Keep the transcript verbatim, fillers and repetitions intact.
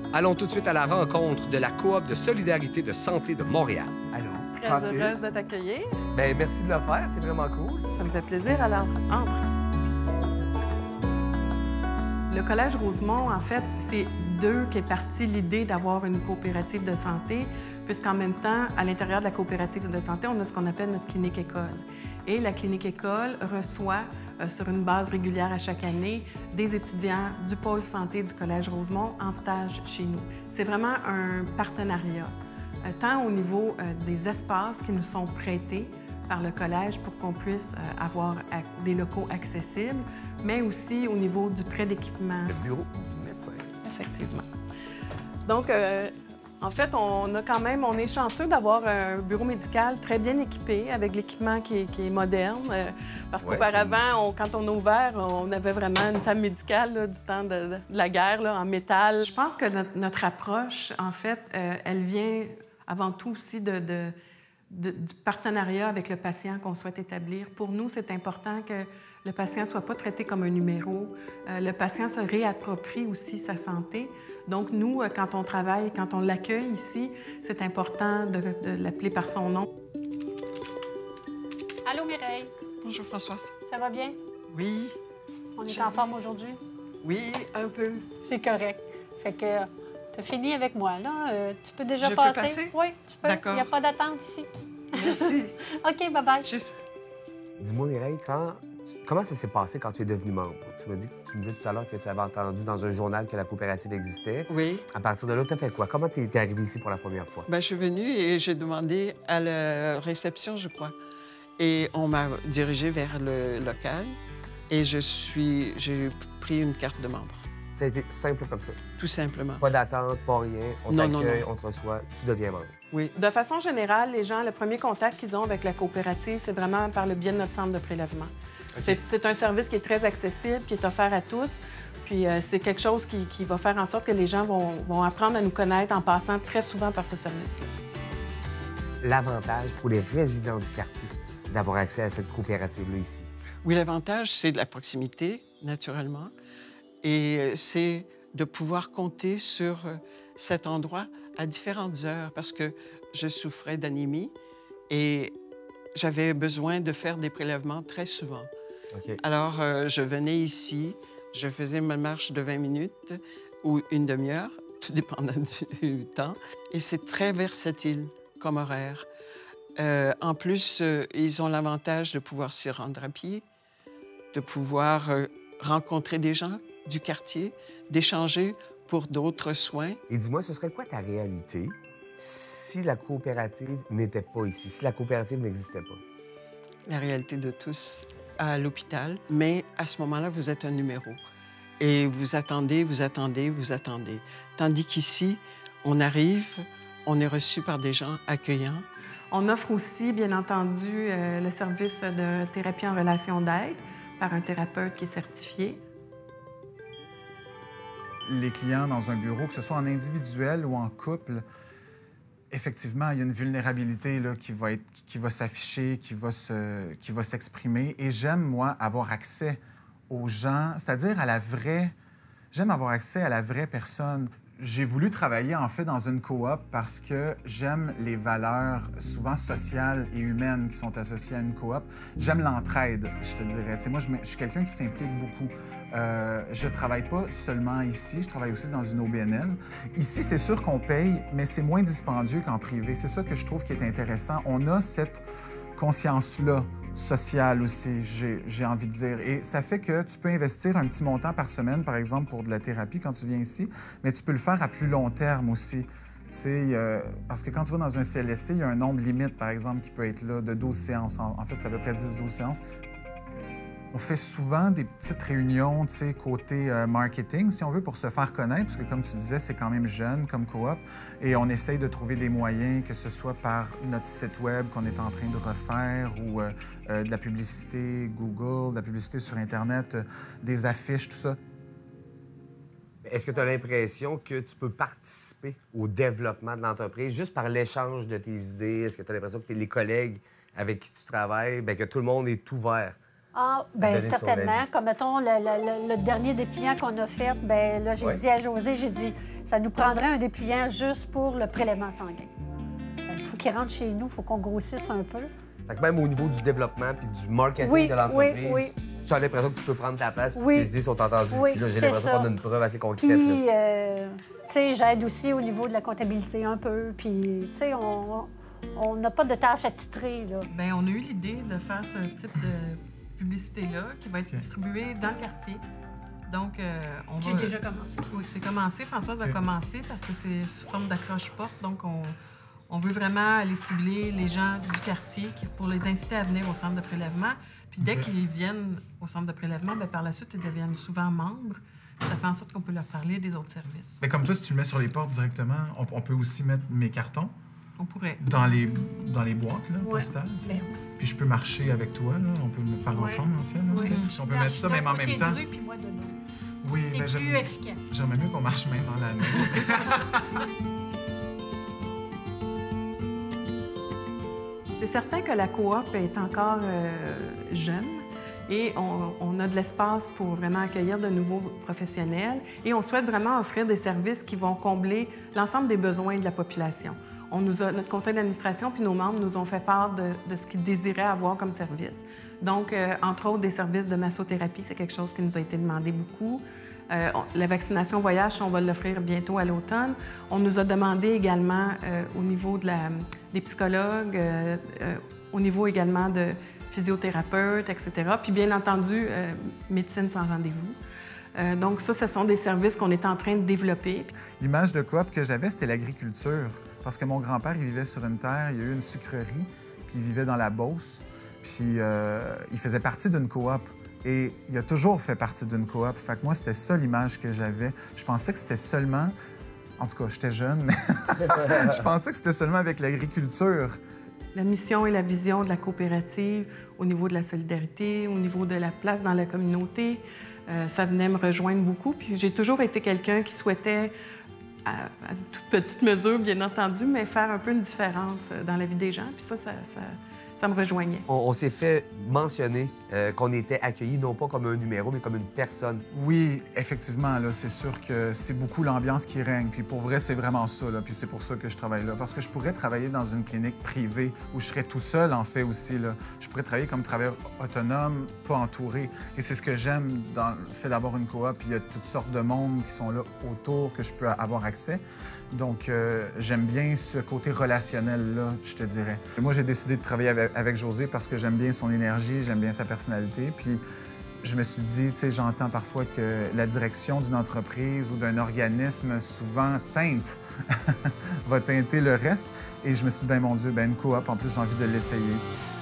Allons tout de suite à la rencontre de la Coop de solidarité de santé de Montréal. Allô, Très Francis? heureuse de t'accueillir. Bien, merci de le faire, c'est vraiment cool. Ça me fait plaisir. Alors, entre. Le Collège Rosemont, en fait, c'est d'eux qu'est partie l'idée d'avoir une coopérative de santé, puisqu'en même temps, à l'intérieur de la coopérative de santé, on a ce qu'on appelle notre clinique-école. Et la clinique-école reçoit, euh, sur une base régulière à chaque année, des étudiants du pôle santé du Collège Rosemont en stage chez nous. C'est vraiment un partenariat, euh, tant au niveau euh, des espaces qui nous sont prêtés par le collège pour qu'on puisse euh, avoir des locaux accessibles, mais aussi au niveau du prêt d'équipement. Le bureau du médecin. Effectivement. Donc, euh, en fait, on a quand même, on est chanceux d'avoir un bureau médical très bien équipé, avec l'équipement qui, qui est moderne. Euh, parce Ouais, qu'auparavant, on- quand on a ouvert, on avait vraiment une table médicale là, du temps de, de la guerre, là, en métal. Je pense que notre, notre approche, en fait, euh, elle vient avant tout aussi de, de, de- du partenariat avec le patient qu'on souhaite établir. Pour nous, c'est important que le patient ne soit pas traité comme un numéro. Euh, le patient se réapproprie aussi sa santé. Donc, nous, euh, quand on travaille, quand on l'accueille ici, c'est important de, de l'appeler par son nom. Allô, Mireille. Bonjour, Françoise. Ça va bien? Oui, On est Je- en forme aujourd'hui? oui, un peu. C'est correct. Fait que tu as fini avec moi, là. Euh, tu peux déjà Je peux passer? passer? Oui, tu peux. D'accord. Il n'y a pas d'attente ici. Merci. OK, bye-bye. Juste, Dis-moi, Mireille, quand... comment ça s'est passé quand tu es devenu membre? Tu m'as dit, tu me disais tout à l'heure que tu avais entendu dans un journal que la coopérative existait. oui. À partir de là, tu as fait quoi? Comment tu es arrivé ici pour la première fois? Ben, je suis venue et j'ai demandé à la réception, je crois. Et on m'a dirigée vers le local et je suis... j'ai pris une carte de membre, Ça a été simple comme ça. tout simplement. Pas d'attente, pas rien. On Non, non, t'accueille, non. on te reçoit, tu deviens membre. Oui, De façon générale, les gens, le premier contact qu'ils ont avec la coopérative, c'est vraiment par le biais de notre centre de prélèvement. C'est- C'est un service qui est très accessible, qui est offert à tous. Puis euh, c'est quelque chose qui, qui va faire en sorte que les gens vont, vont apprendre à nous connaître en passant très souvent par ce service-là. L'avantage pour les résidents du quartier d'avoir accès à cette coopérative-là ici. oui, l'avantage, c'est de la proximité, naturellement. Et euh, c'est de pouvoir compter sur euh, cet endroit à différentes heures parce que je souffrais d'anémie et j'avais besoin de faire des prélèvements très souvent. OK. Alors, euh, je venais ici, je faisais ma marche de vingt minutes ou une demi-heure, tout dépendant du temps. Et c'est très versatile comme horaire. Euh, en plus, euh, ils ont l'avantage de pouvoir s'y rendre à pied, de pouvoir euh, rencontrer des gens du quartier, d'échanger pour d'autres soins. Et dis-moi, ce serait quoi ta réalité si la coopérative n'était pas ici, si la coopérative n'existait pas? La réalité de tous à l'hôpital, mais à ce moment-là, vous êtes un numéro. Et vous attendez, vous attendez, vous attendez. Tandis qu'ici, on arrive, on est reçu par des gens accueillants. On offre aussi, bien entendu, euh, le service de thérapie en relation d'aide par un thérapeute qui est certifié. Les clients dans un bureau, que ce soit en individuel ou en couple, effectivement, il y a une vulnérabilité là, qui va être, qui va s'afficher, qui va se, qui va s'exprimer. Et j'aime, moi, avoir accès aux gens, c'est-à-dire à la vraie... J'aime avoir accès à la vraie personne. J'ai voulu travailler, en fait, dans une coop parce que j'aime les valeurs souvent sociales et humaines qui sont associées à une coop. J'aime l'entraide, je te dirais. Tu sais, moi, je, me- je suis quelqu'un qui s'implique beaucoup. Euh, je travaille pas seulement ici, je travaille aussi dans une O B N L. Ici, c'est sûr qu'on paye, mais c'est moins dispendieux qu'en privé. C'est ça que je trouve qui est intéressant. On a cette conscience-là sociale aussi, j'ai j'ai envie de dire. Et ça fait que tu peux investir un petit montant par semaine, par exemple, pour de la thérapie quand tu viens ici, mais tu peux le faire à plus long terme aussi. Tu sais, euh, parce que quand tu vas dans un C L S C, il y a un nombre limite, par exemple, qui peut être là, de douze séances. En, en fait, c'est à peu près dix douze séances. On fait souvent des petites réunions, tu sais, côté euh, marketing, si on veut, pour se faire connaître, parce que, comme tu disais, c'est quand même jeune comme coop. Et on essaye de trouver des moyens, que ce soit par notre site web qu'on est en train de refaire ou euh, euh, de la publicité Google, de la publicité sur Internet, euh, des affiches, tout ça. Est-ce que tu as l'impression que tu peux participer au développement de l'entreprise juste par l'échange de tes idées? Est-ce que tu as l'impression que les collègues avec qui tu travailles, bien, que tout le monde est ouvert Ah, bien, donner sur la certainement. vie. Comme, mettons, le, le- le- le dernier dépliant qu'on a fait, bien, là, j'ai Ouais. dit à José, j'ai dit, ça nous prendrait un dépliant juste pour le prélèvement sanguin. Il faut qu'il rentre chez nous, il faut qu'on grossisse un peu. Fait que même au niveau du développement puis du marketing Oui, de l'entreprise, oui, oui. tu as l'impression que tu peux prendre ta place puis Oui. tes idées sont entendues. Oui, Puis là, j'ai c'est l'impression ça. qu'on a une preuve assez concrète. Puis, là. euh, tu sais, j'aide aussi au niveau de la comptabilité un peu. Puis, tu sais, on on n'a pas de tâches attitrées, là. Bien, on a eu l'idée de faire ce type de publicité-là qui va être distribuée dans le quartier. Donc, euh, on J'ai va... déjà commencé. Oui, c'est commencé. Françoise a OK. commencé parce que c'est sous forme d'accroche-porte. Donc, on, on veut vraiment aller cibler les gens du quartier qui, pour les inciter à venir au centre de prélèvement. Puis dès OK. qu'ils viennent au centre de prélèvement, bien, par la suite, ils deviennent souvent membres. Ça fait en sorte qu'on peut leur parler des autres services. Mais comme toi, si tu le mets sur les portes directement, on, on peut aussi mettre mes cartons On pourrait. dans les, dans les boîtes là, Ouais. postales. tu sais. Ben, Puis je peux marcher avec toi, là. On peut le faire Ouais. ensemble, en fait. Là, Oui. tu sais. Puis on peut Là, mettre je ça suis même d'un en côté même de temps. rue, puis moi de l'autre. Oui, C'est mais plus j'aime- efficace. j'aimerais mieux qu'on marche main dans la main. C'est certain que la coop est encore euh, jeune et on, on a de l'espace pour vraiment accueillir de nouveaux professionnels et on souhaite vraiment offrir des services qui vont combler l'ensemble des besoins de la population. On nous a, notre conseil d'administration puis nos membres nous ont fait part de, de ce qu'ils désiraient avoir comme service. Donc, euh, entre autres, des services de massothérapie, c'est quelque chose qui nous a été demandé beaucoup. Euh, on- la vaccination voyage, on va l'offrir bientôt à l'automne. On nous a demandé également, euh, au niveau de la, des psychologues, euh, euh, au niveau également de physiothérapeutes, et cetera. Puis bien entendu, euh, médecine sans rendez-vous. Euh, donc ça, ce sont des services qu'on est en train de développer. L'image de coop que j'avais, c'était l'agriculture. Parce que mon grand-père, il vivait sur une terre, il y a eu une sucrerie, puis il vivait dans la Beauce. Puis euh, il faisait partie d'une coop. Et il a toujours fait partie d'une coop. Fait que moi, c'était ça l'image que j'avais. Je pensais que c'était seulement... En tout cas, j'étais jeune, mais je pensais que c'était seulement avec l'agriculture. La mission et la vision de la coopérative au niveau de la solidarité, au niveau de la place dans la communauté, euh, ça venait me rejoindre beaucoup. Puis j'ai toujours été quelqu'un qui souhaitait, à, à toute petite mesure, bien entendu, mais faire un peu une différence dans la vie des gens. Puis ça, ça, ça, ça me rejoignait. On, on s'est fait mentionner euh, qu'on était accueillis non pas comme un numéro, mais comme une personne. Oui, effectivement, là, c'est sûr que c'est beaucoup l'ambiance qui règne. Puis pour vrai, c'est vraiment ça, là. Puis c'est pour ça que je travaille là. Parce que je pourrais travailler dans une clinique privée où je serais tout seul, en fait, aussi, là. Je pourrais travailler comme travailleur autonome, pas entouré. Et c'est ce que j'aime dans le fait d'avoir une coop. Puis il y a toutes sortes de monde qui sont là autour, que je peux avoir accès. Donc, euh, j'aime bien ce côté relationnel-là, je te dirais. Moi, j'ai décidé de travailler avec, avec José parce que j'aime bien son énergie, j'aime bien sa personnalité. Puis, je me suis dit, tu sais, j'entends parfois que la direction d'une entreprise ou d'un organisme souvent teinte, va teinter le reste. Et je me suis dit, ben mon Dieu, ben une coop, en plus, j'ai envie de l'essayer.